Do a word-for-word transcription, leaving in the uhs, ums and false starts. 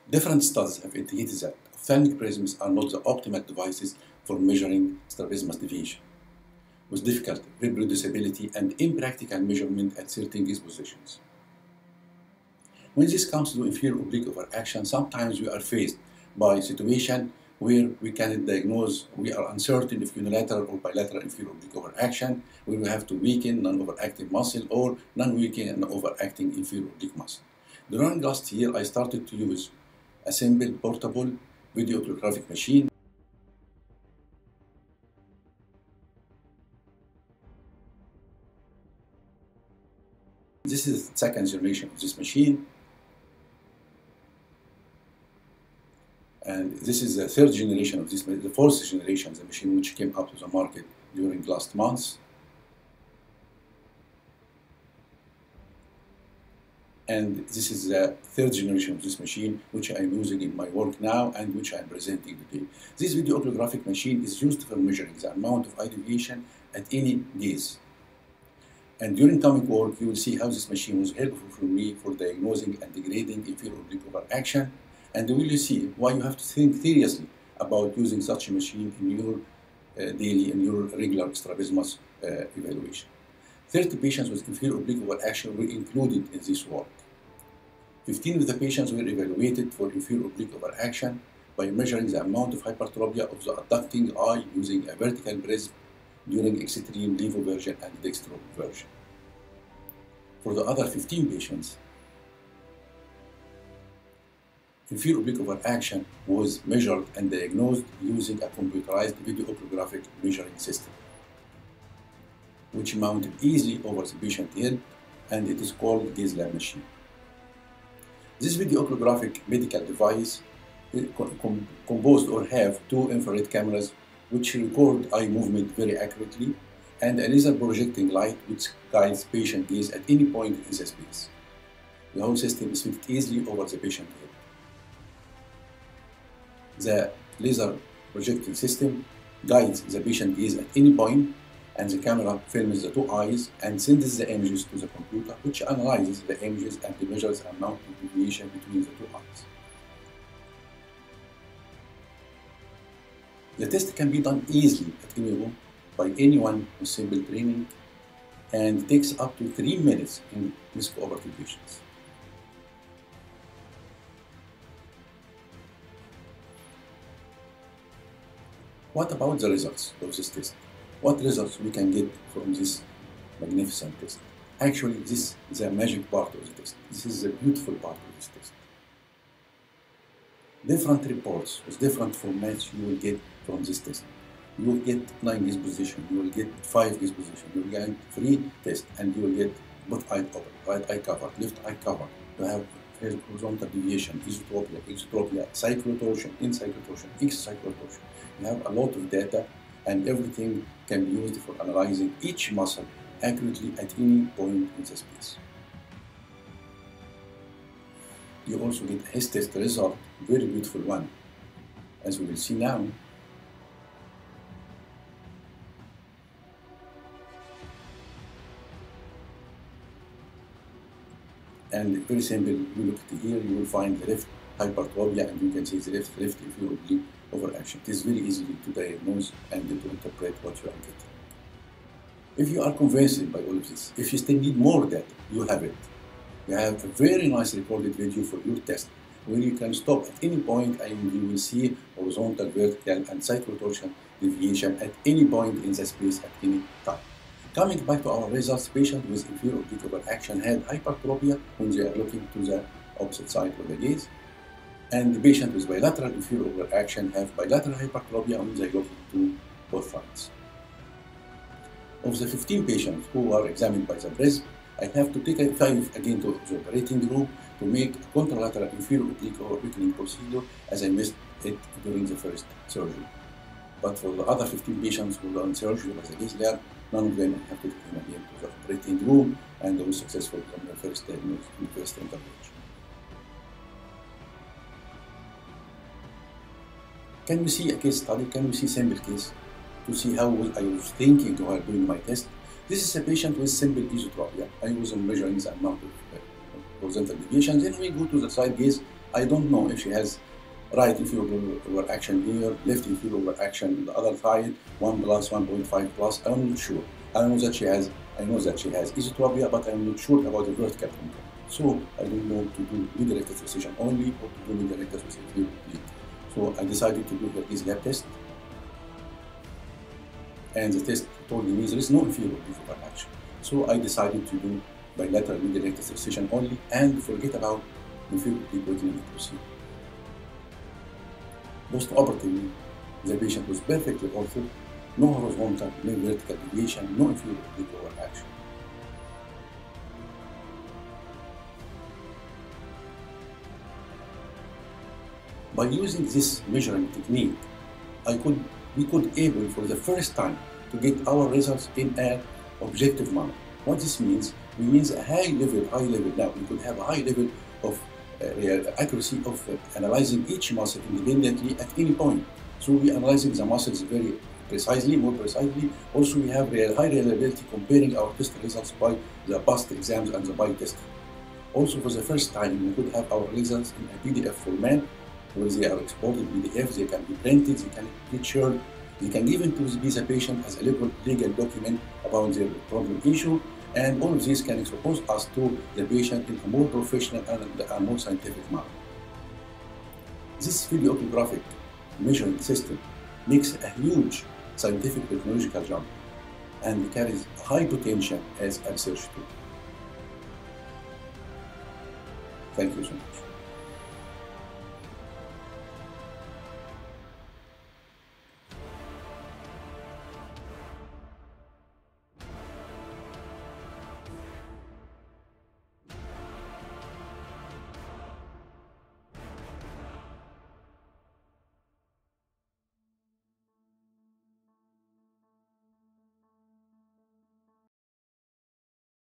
Different studies have indicated that ophthalmic prisms are not the optimal devices for measuring strabismus deviation, with difficult reproducibility and impractical measurement at certain gaze positions. When this comes to inferior oblique overaction, sometimes we are faced by a situation where we cannot diagnose, we are uncertain if unilateral or bilateral inferior oblique overaction, where we have to weaken non-overactive muscle or non-weaken and overacting inferior oblique muscle. During last year, I started to use a simple portable video oculographic machine. This is the second generation of this machine. And this is the third generation of this, the fourth generation of the machine which came out to the market during last months. And this is the third generation of this machine which I'm using in my work now and which I'm presenting today. This video oculographic machine is used for measuring the amount of eye deviation at any gaze. And during coming work, you will see how this machine was helpful for me for diagnosing and degrading inferior oblique overaction. And you will see why you have to think seriously about using such a machine in your uh, daily, in your regular strabismus uh, evaluation. thirty patients with inferior oblique overaction were included in this work. fifteen of the patients were evaluated for inferior oblique overaction by measuring the amount of hypertropia of the adducting eye using a vertical prism during extreme levoversion and dextroversion. For the other fifteen patients, inferior oblique overaction was measured and diagnosed using a computerized video oculographic measuring system, which mounted easily over the patient head, and it is called GazeLab machine. This video oculographic medical device is com composed or have two infrared cameras which record eye movement very accurately, and a laser projecting light which guides patient gaze at any point in the space. The whole system is fitted easily over the patient head. The laser projecting system guides the patient gaze at any point, and the camera films the two eyes and sends the images to the computer, which analyzes the images and measures the amount of deviation between the two eyes. The test can be done easily at any room by anyone with simple training and takes up to three minutes in risk cooperative patients. What about the results of this test? What results we can get from this magnificent test? Actually, this is the magic part of the test. This is the beautiful part of this test. Different reports with different formats you will get from this test. You will get nine gaze position, you will get five gaze position, you will get three tests, and you will get both eye open, right eye covered, left eye covered. You have horizontal deviation, esotropia, exotropia, cyclotorsion, incyclotorsion, excyclotorsion. You have a lot of data, and everything can be used for analyzing each muscle accurately at any point in the space. You also get a His test result, very beautiful one, as we will see now. And very simple, you look at here, you will find the left hypertropia, and you can see the left left inferior oblique overaction. It is very easy to diagnose and to interpret what you are getting. If you are convinced by all of this, if you still need more data, you have it. You have a very nice recorded video for your test, where you can stop at any point and you will see horizontal, vertical, and cyclotorsion deviation at any point in the space at any time. Coming back to our results, patient with inferior oblique overaction had hypertropia when they are looking to the opposite side of the gaze, and the patient with bilateral inferior overaction have bilateral hypertropia when they look to both sides. Of the fifteen patients who were examined by the prism, I have to take a five again to the operating room to make a contralateral inferior oblique overweakening procedure, as I missed it during the first surgery. But for the other fifteen patients who were on surgery by the GazeLab, none of them have to take them again to the operating room, and they were successful from the first diagnosis and the first intervention. Can we see a case study? Can we see simple case to see how I was thinking while doing my test? This is a patient with simple esotropia. I was measuring the amount of uh, horizontal deviation. Then we go to the side gaze I don't know if she has right inferior overaction here, left inferior overaction on the other side, one plus, one point five plus. I'm not sure. I know that she has. I know that she has esotropia, but I'm not sure about the vertical control. So I don't know to do mid-rectus excision only or to do mid-rectus with inferior oblique. So I decided to do the EasyLab test, and the test told me there is no inferior oblique overaction. So I decided to do bilateral mid-rectus excision only and forget about inferior oblique wetting procedure. Post-operatively, the patient was perfectly ortho, no horizontal, no vertical deviation, no inferior oblique overaction. By using this measuring technique, I could, we could able for the first time to get our results in an objective manner. What this means, it means a high level, high level. Now we could have a high level of uh, accuracy of uh, analyzing each muscle independently at any point. So we analyzing the muscles very precisely, more precisely. Also, we have real high reliability comparing our test results by the past exams and the by test. Also, for the first time, we could have our results in a P D F format, where they are exported P D F, they can be printed, they can be shared, they can even be the patient as a legal, legal document about their problem issue, and all of this can expose us to the patient in a more professional and a more scientific manner. This videographic measuring system makes a huge scientific technological jump and carries high potential as a research tool. Thank you so much.